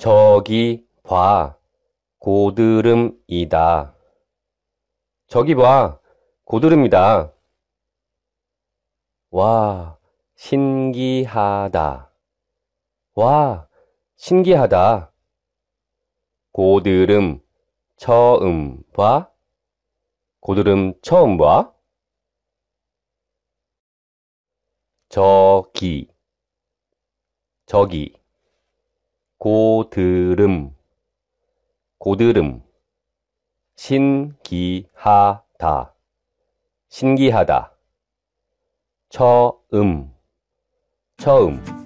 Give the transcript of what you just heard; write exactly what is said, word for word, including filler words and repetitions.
저기 봐, 고드름이다. 저기 봐, 고드름이다. 와, 신기하다. 와, 신기하다. 고드름 처음 봐? 고드름 처음 봐? 저기, 저기. 고드름, 고드름. 신기하다, 신기하다. 처음, 처음.